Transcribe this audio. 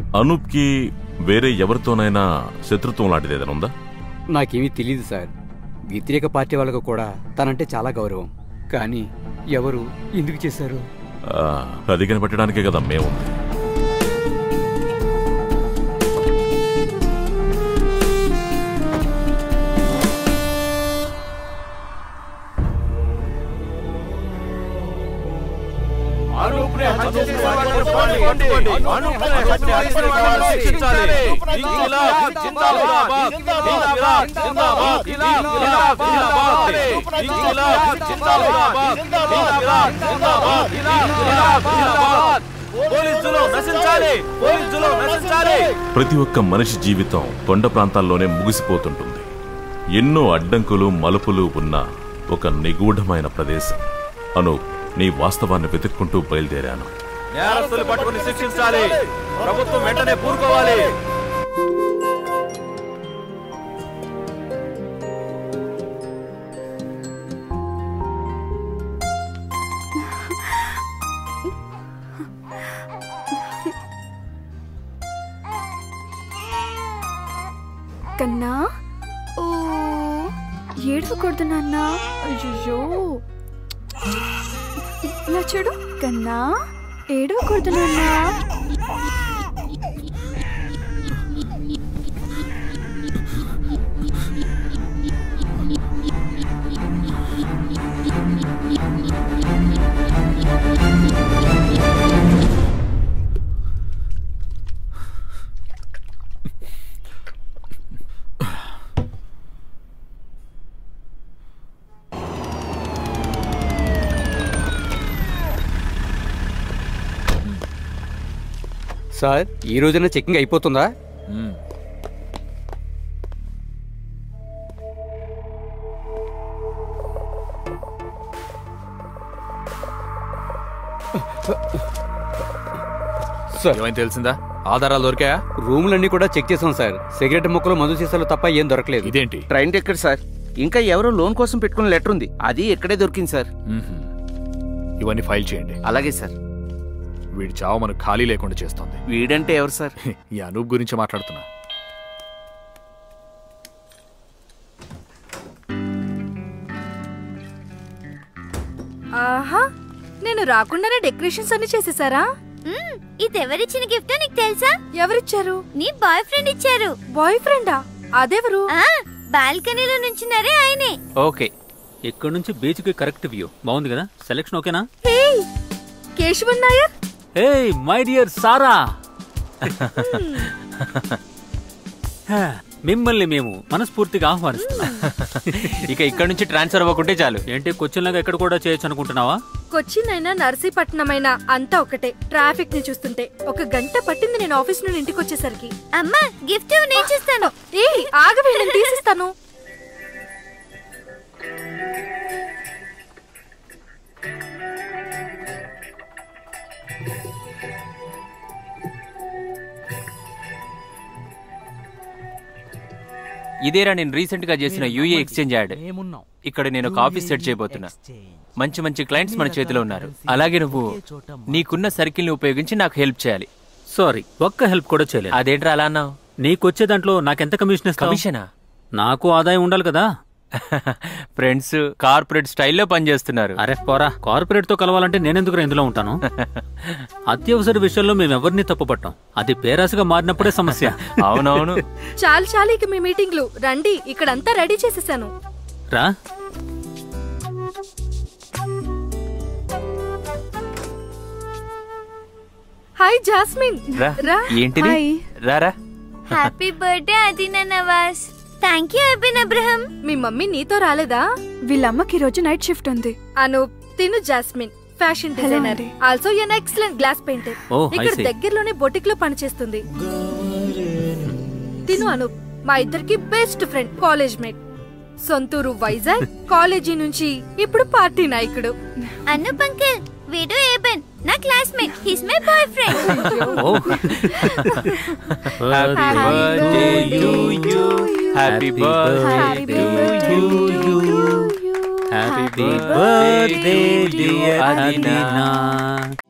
అనూప్కి వేరే ఎవరితోనైనా శత్రుత్వం లాంటిది ఏదైనా ఉందా? నాకేమీ తెలియదు సార్. వ్యతిరేక పార్టీ వాళ్ళకు కూడా తనంటే చాలా గౌరవం. కానీ ఎవరు ఎందుకు చేశారు అది కనిపెట్టడానికే కదా మేముంది. ప్రతి ఒక్క మనిషి జీవితం కొండ ప్రాంతాల్లోనే ముగిసిపోతుంటుంది. ఎన్నో అడ్డంకులు మలుపులు ఉన్న ఒక నిగూఢమైన ప్రదేశం. అను నీ వాస్తవాన్ని వెతుక్కుంటూ బయలుదేరాను. నేరస్తులు పట్టుకుని శిక్షించాలి. ప్రభుత్వం వెంటనే పూనుకోవాలి. కన్నా ఓ ఏడవకూడదు నాన్న. అయ్యో ఇలా చూడు కన్నా, ఏడవకూడదు నాన్న. సార్, ఈ రోజున చెకింగ్ అయిపోతుందా? ఏమైనా తెలిసిందా? ఆధారాలు దొరికాయా? రూములన్నీ కూడా చెక్ చేసాం సార్. సిగరెట్ ముక్కలు, మందు సీసాలు తప్ప ఏం దొరకలేదు. ఇదేంటి? Train ticket sir. ఇంకా ఎవరో లోన్ కోసం పెట్టుకున్న లెటర్ ఉంది, అది ఇక్కడే దొరికింది సార్. ఇవన్నీ ఫైల్ చేయండి. అలాగే సార్. వీడి చావు మనకు ఖాళీ లేకుండా చేస్తోంది. వీడంటే ఎవరు సార్? ఈ అనూప్ గురించి మాట్లాడుతున్నా. ఆహా, నేను రాకుండానే డెకరేషన్స్ అన్ని చేసేసారా? ఇదెవరిచ్చిన గిఫ్ట్ నీకు తెలుసా? ఎవరిచ్చారు? నీ బాయ్ ఫ్రెండ్ ఇచ్చారు. బాయ్ ఫ్రెండా? అదెవరు? బాల్కనీలో నుంచున్నారే ఆయనే. ఓకే, ఇక్కడ నుంచి బీచ్ కి కరెక్ట్ వ్యూ. బాగుంది కదా? సెలక్షన్ ఓకేనా? Hey Keshavan Nair. Hey my dear Sara, మిమ్మల్ని మేము మనస్ఫూర్తిగా ఆహ్వానిస్తున్నాం. ఇక ఇక్కడ నుంచి ట్రాన్స్ఫర్ అవ్వకుంటే చాలు. ఏంటి కొచ్చిన్ లాగా ఎక్కడ కూడా చేయొచ్చు అనుకుంటున్నావా? కొచ్చిన్ అయినా నర్సీపట్నం అయినా అంతా ఒకటే. ట్రాఫిక్ ని చూస్తుంటే 1 గంట పట్టింది నేను ఆఫీస్ నుండి ఇంటికి వచ్చేసరికి. అమ్మా గిఫ్ట్ నేను చేస్తాను. ఏ ఆగవే, నేను తీసిస్తాను. ఇదేరా నేను రీసెంట్ గా చేసిన యూఏ ఎక్స్చేంజ్ యాడ్. ఇక్కడ నేను ఒక ఆఫీస్ సెట్ చేయబోతున్నా. మంచి మంచి క్లయింట్స్ మన చేతిలో ఉన్నారు. అలాగే నువ్వు నీకున్న సర్కిల్ ని ఉపయోగించి నాకు హెల్ప్ చేయాలి. సారీ, ఒక్క హెల్ప్ కూడా చేయలేదు. అదేంట్రా అలా అన్నావు? నీకొచ్చే దాంట్లో నాకెంత కమిషన్ ఇస్తావు? కమిషనా? నాకు ఆదాయం ఉండాలి కదా. ఫ్రెండ్స్ కార్పొరేట్ స్టైల్లో పనిచేస్తున్నారు. అరే పోరా, కార్పొరేట్ తో కలవాలంటే నేనెందుకు ఇందులో ఉంటాను? అత్యవసర విషయంలో మేమెవరిని తప్పుపట్టాం. అది పేరాసగా మారినప్పుడే సమస్య. అవునవును. చాలు చాలు ఇక మీ మీటింగ్లు రండి, ఇక్కడంతా రెడీ చేసేసాను. రా. Hi Jasmine. ఏంటిది? రారా. Happy birthday Adeena Nawaz. Thank you Abin Abraham. మీ మమ్మీ నీతో రాలేదా? వీళ్ళమ్మకి రోజు నైట్ షిఫ్ట్ ఉంది. అనూప్, తిను Jasmine, fashion designer, also an excellent glass painter. ఇక్కడ దగ్గరలోనే బొటిక్ లో పనిచేస్తుంది. తిను అనూప్, మా ఇద్దరికి బెస్ట్ ఫ్రెండ్, కాలేజ్ మేట్. సొంతూరు వైజాగ్, కాలేజీ నుంచి ఇప్పుడు పార్టీ నాయకుడు. అనూప్ అంకిల్, వీడు ఏబెన్, నా classmate. He's my boyfriend. Happy birthday to you. Happy birthday to you. Happy birthday dear Adina.